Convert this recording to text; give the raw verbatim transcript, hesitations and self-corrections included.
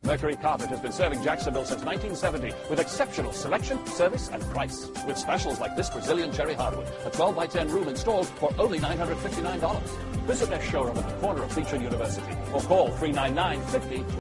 Mercury Carpet has been serving Jacksonville since nineteen seventy with exceptional selection, service, and price. With specials like this Brazilian cherry hardwood, a twelve by ten room installed for only nine hundred fifty-nine dollars. Visit their showroom at the corner of Beach and University or call three nine nine, five zero